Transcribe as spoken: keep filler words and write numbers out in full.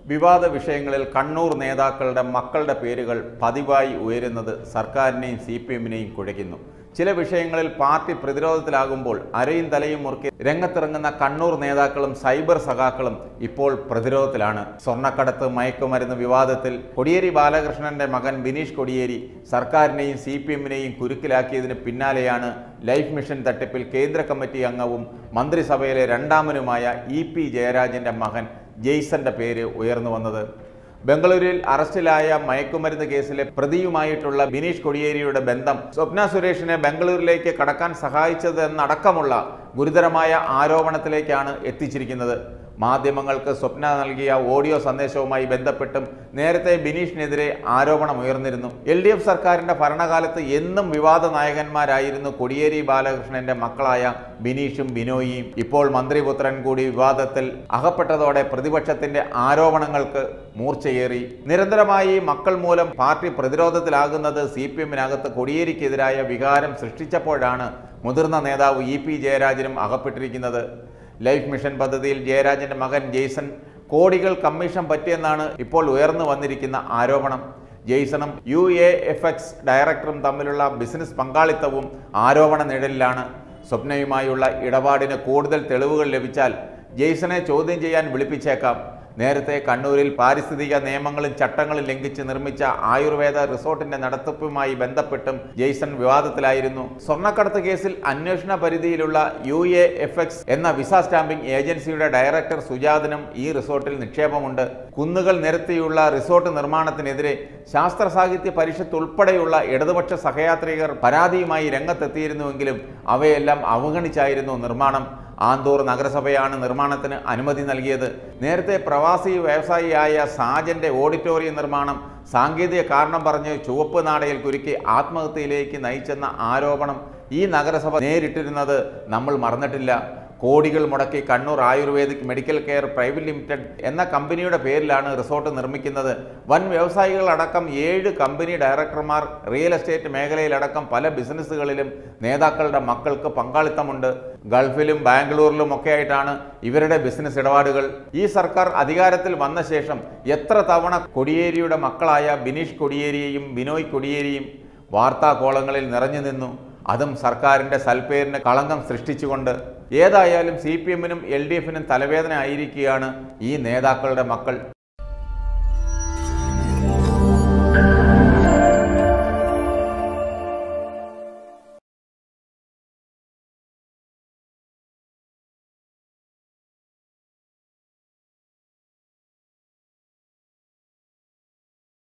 വിവാദ വിഷയങ്ങളിൽ കണ്ണൂർ നേതാക്കളുടെ മക്കളുടെ പേരുകൾ പതിവായി ഉയരുന്നത് സർക്കാരിനെയും സി പി എമ്മിനെയും കുഴയ്ക്കുന്നു. ചില വിഷയങ്ങളിൽ പാർട്ടി പ്രതിരോധത്തിലാകുമ്പോൾ അരയും തലയും മുറുക്കി രംഗത്തിറങ്ങുന്ന കണ്ണൂർ നേതാക്കളും സൈബർ സഖാക്കളും ഇപ്പോൾ പ്രതിരോധത്തിലാണ്. സ്വർണ്ണക്കടത്ത് മയക്കുമരുന്ന് വിവാദത്തിൽ കോടിയേരി ബാലകൃഷ്ണന്റെ മകൻ ബിനീഷ് കോടിയേരി സർക്കാരിനെയും സി പി എമ്മിനെയും കുരുക്കിലാക്കിയതിന് പിന്നാലെയാണ് ലൈഫ് മിഷൻ തട്ടിപ്പിൽ കേന്ദ്ര കമ്മിറ്റി അംഗവും മന്ത്രിസഭയിലെ രണ്ടാമനുമായ ഇ പി ജയരാജന്റെ മകൻ ജെയ്സന്റെ പേര് ഉയർന്നു വന്നത്. ബംഗളൂരുവിൽ അറസ്റ്റിലായ മയക്കുമരുന്ന് കേസിലെ പ്രതിയുമായിട്ടുള്ള ബിനീഷ് കോടിയേരിയുടെ ബന്ധം സ്വപ്ന സുരേഷിനെ ബംഗളൂരിലേക്ക് കടക്കാൻ സഹായിച്ചതെന്നടക്കമുള്ള ഗുരുതരമായ ആരോപണത്തിലേക്കാണ് എത്തിച്ചിരിക്കുന്നത്. മാധ്യമങ്ങൾക്ക് സ്വപ്ന നൽകിയ ഓഡിയോ സന്ദേശവുമായി ബന്ധപ്പെട്ടും നേരത്തെ ബിനീഷിനെതിരെ ആരോപണം ഉയർന്നിരുന്നു. എൽ ഡി എഫ് സർക്കാരിന്റെ ഭരണകാലത്ത് എന്നും വിവാദ നായകന്മാരായിരുന്നു കോടിയേരി ബാലകൃഷ്ണന്റെ മക്കളായ ബിനീഷും ബിനോയിയും. ഇപ്പോൾ മന്ത്രിപുത്രൻ കൂടി വിവാദത്തിൽ അകപ്പെട്ടതോടെ പ്രതിപക്ഷത്തിന്റെ ആരോപണങ്ങൾക്ക് മൂർച്ചയേറി. നിരന്തരമായി മക്കൾ മൂലം പാർട്ടി പ്രതിരോധത്തിലാകുന്നത് സി പി എമ്മിനകത്ത് കോടിയേരിക്കെതിരായ വികാരം സൃഷ്ടിച്ചപ്പോഴാണ് മുതിർന്ന നേതാവ് ഇ പി ജയരാജനും അകപ്പെട്ടിരിക്കുന്നത്. ലൈഫ് മിഷൻ പദ്ധതിയിൽ ജയരാജന്റെ മകൻ ജെയ്സൺ കോടികൾ കമ്മീഷൻ പറ്റിയെന്നാണ് ഇപ്പോൾ ഉയർന്നു വന്നിരിക്കുന്ന ആരോപണം. ജെയ്സണും യു എ എഫ് എക്സ് ഡയറക്ടറും തമ്മിലുള്ള ബിസിനസ് പങ്കാളിത്തവും ആരോപണ നിഴലിലാണ്. സ്വപ്നയുമായുള്ള ഇടപാടിന് കൂടുതൽ തെളിവുകൾ ലഭിച്ചാൽ ജെയ്സനെ ചോദ്യം ചെയ്യാൻ വിളിപ്പിച്ചേക്കാം. നേരത്തെ കണ്ണൂരിൽ പാരിസ്ഥിതിക നിയമങ്ങളും ചട്ടങ്ങളും ലംഘിച്ച് നിർമ്മിച്ച ആയുർവേദ റിസോർട്ടിന്റെ നടത്തിപ്പുമായി ബന്ധപ്പെട്ടും ജെയ്സൺ വിവാദത്തിലായിരുന്നു. സ്വർണ്ണക്കടത്ത് കേസിൽ അന്വേഷണ പരിധിയിലുള്ള യു എ എഫ് എക്സ് എന്ന വിസ സ്റ്റാമ്പിംഗ് ഏജൻസിയുടെ ഡയറക്ടർ സുജാതിനും ഈ റിസോർട്ടിൽ നിക്ഷേപമുണ്ട്. കുന്നുകൾ നിരത്തിയുള്ള റിസോർട്ട് നിർമ്മാണത്തിനെതിരെ ശാസ്ത്ര സാഹിത്യ പരിഷത്ത് ഉൾപ്പെടെയുള്ള ഇടതുപക്ഷ സഹയാത്രികർ പരാതിയുമായി രംഗത്തെത്തിയിരുന്നുവെങ്കിലും അവയെല്ലാം അവഗണിച്ചായിരുന്നു നിർമ്മാണം. ആന്തൂർ നഗരസഭയാണ് നിർമ്മാണത്തിന് അനുമതി നൽകിയത്. നേരത്തെ പ്രവാസി വ്യവസായിയായ സാജന്റെ ഓഡിറ്റോറിയം നിർമ്മാണം സാങ്കേതിക കാരണം പറഞ്ഞ് ചുവപ്പ് നാടയിൽ കുരുക്കി ആത്മഹത്യയിലേക്ക് നയിച്ചെന്ന ആരോപണം ഈ നഗരസഭ നേരിട്ടിരുന്നത് നമ്മൾ മറന്നിട്ടില്ല. കോടികൾ മുടക്കി Kannur ayurvedic medical care private limited എന്ന കമ്പനിയുടെ പേരിലാണ് റിസോർട്ട് നിർമ്മിക്കുന്നത്. വൻ വ്യവസായികളടക്കം ഏഴ് കമ്പനി ഡയറക്ടർമാർ റിയൽ എസ്റ്റേറ്റ് മേഖലയിലടക്കം പല ബിസിനസ്സുകളിലും നേതാക്കളുടെ മക്കൾക്ക് പങ്കാളിത്തമുണ്ട്. ഗൾഫിലും ബാംഗ്ലൂരിലും ഒക്കെ ആയിട്ടാണ് ഇവരുടെ ബിസിനസ് ഇടപാടുകൾ. ഈ സർക്കാർ അധികാരത്തിൽ വന്ന ശേഷം എത്ര തവണ കോടിയേരിയുടെ മക്കളായ ബിനീഷ് കോടിയേരിയെയും ബിനോയ് കോടിയേരിയും വാർത്താകോളങ്ങളിൽ നിറഞ്ഞു നിന്നു, അതും സർക്കാരിൻ്റെ സൽപ്പേരിന് കളങ്കം സൃഷ്ടിച്ചുകൊണ്ട്. ഏതായാലും സി പി എമ്മിനും എൽ ഡി എഫിനും തലവേദന ആയിരിക്കുകയാണ് ഈ നേതാക്കളുടെ മക്കൾ.